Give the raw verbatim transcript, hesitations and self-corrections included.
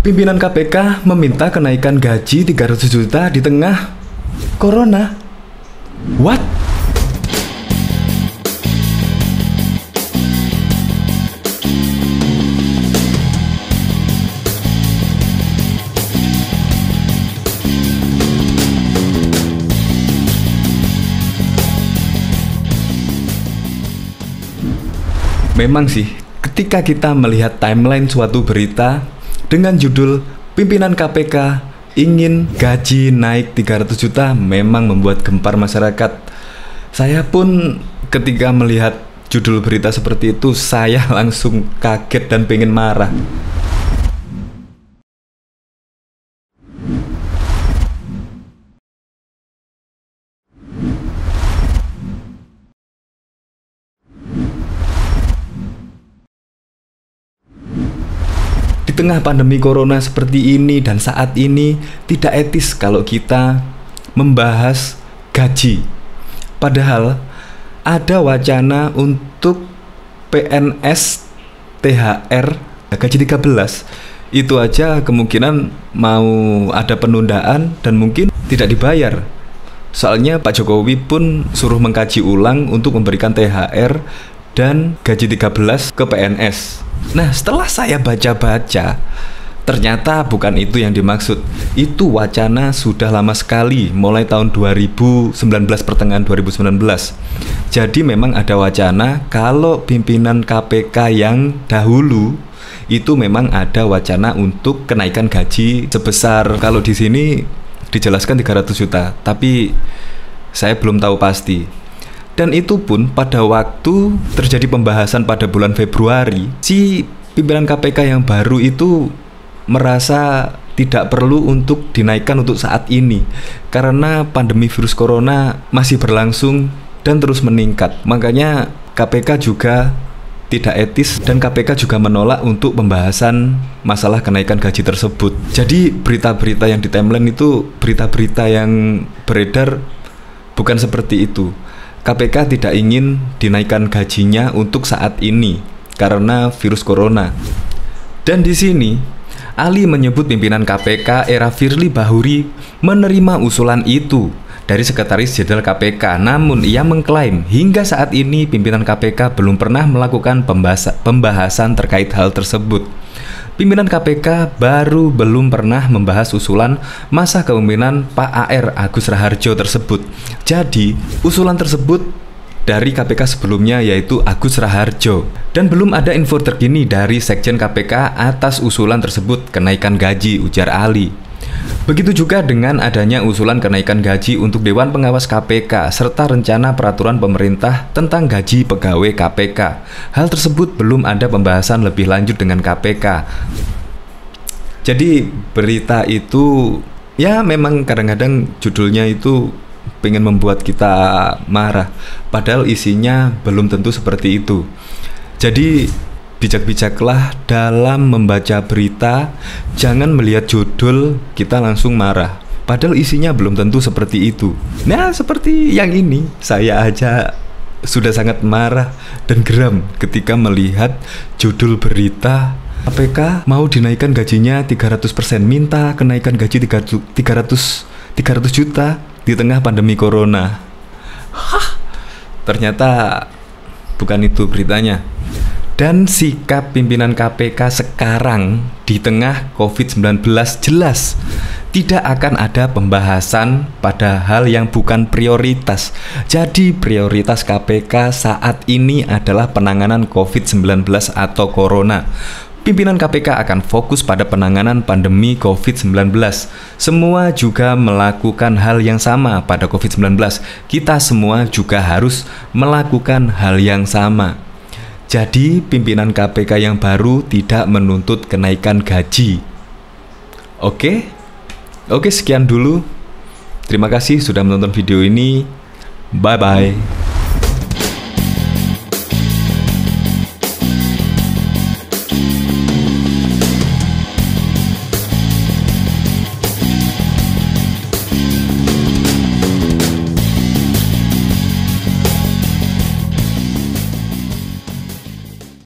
Pimpinan K P K meminta kenaikan gaji tiga ratus juta di tengah corona. What? Memang sih, ketika kita melihat timeline suatu berita dengan judul pimpinan K P K ingin gaji naik tiga ratus juta, memang membuat gempar masyarakat. Saya pun ketika melihat judul berita seperti itu, saya langsung kaget dan pengen marah. Di tengah pandemi corona seperti ini dan saat ini, tidak etis kalau kita membahas gaji. Padahal ada wacana untuk P N S T H R gaji tiga belas. Itu aja kemungkinan mau ada penundaan dan mungkin tidak dibayar. Soalnya Pak Jokowi pun suruh mengkaji ulang untuk memberikan T H R dan gaji tiga belas ke P N S. Nah, setelah saya baca-baca, ternyata bukan itu yang dimaksud. Itu wacana sudah lama sekali, mulai tahun dua ribu sembilan belas, pertengahan dua ribu sembilan belas. Jadi memang ada wacana kalau pimpinan K P K yang dahulu itu memang ada wacana untuk kenaikan gaji sebesar, kalau di sini dijelaskan tiga ratus juta, tapi saya belum tahu pasti. Dan itu pun pada waktu terjadi pembahasan pada bulan Februari, si pimpinan K P K yang baru itu merasa tidak perlu untuk dinaikkan untuk saat ini karena pandemi virus corona masih berlangsung dan terus meningkat. Makanya K P K juga tidak etis dan K P K juga menolak untuk pembahasan masalah kenaikan gaji tersebut. Jadi berita-berita yang di timeline itu berita-berita yang beredar bukan seperti itu. K P K tidak ingin dinaikkan gajinya untuk saat ini karena virus corona. Dan di sini Ali menyebut pimpinan K P K era Firly Bahuri menerima usulan itu dari Sekretaris Jenderal K P K. Namun ia mengklaim hingga saat ini pimpinan K P K belum pernah melakukan pembahasan terkait hal tersebut. Pimpinan K P K baru belum pernah membahas usulan masa kepemimpinan Pak A R Agus Raharjo tersebut. Jadi, usulan tersebut dari K P K sebelumnya yaitu Agus Raharjo. Dan belum ada info terkini dari Sekjen K P K atas usulan tersebut kenaikan gaji, ujar Ali. Begitu juga dengan adanya usulan kenaikan gaji untuk Dewan Pengawas K P K serta rencana peraturan pemerintah tentang gaji pegawai K P K. Hal tersebut belum ada pembahasan lebih lanjut dengan K P K. Jadi berita itu ya memang kadang-kadang judulnya itu pengen membuat kita marah, padahal isinya belum tentu seperti itu. Jadi bijak-bijaklah dalam membaca berita, jangan melihat judul kita langsung marah, padahal isinya belum tentu seperti itu. Nah, seperti yang ini, saya aja sudah sangat marah dan geram ketika melihat judul berita K P K mau dinaikkan gajinya tiga ratus persen, minta kenaikan gaji tiga ratus juta di tengah pandemi corona. Hah, ternyata bukan itu beritanya. Dan sikap pimpinan K P K sekarang di tengah covid sembilan belas jelas tidak akan ada pembahasan pada hal yang bukan prioritas. Jadi prioritas K P K saat ini adalah penanganan covid sembilan belas atau corona. Pimpinan K P K akan fokus pada penanganan pandemi covid sembilan belas. Semua juga melakukan hal yang sama pada covid sembilan belas. Kita semua juga harus melakukan hal yang sama. Jadi pimpinan K P K yang baru tidak menuntut kenaikan gaji. Oke? Oke, sekian dulu. Terima kasih sudah menonton video ini. Bye-bye.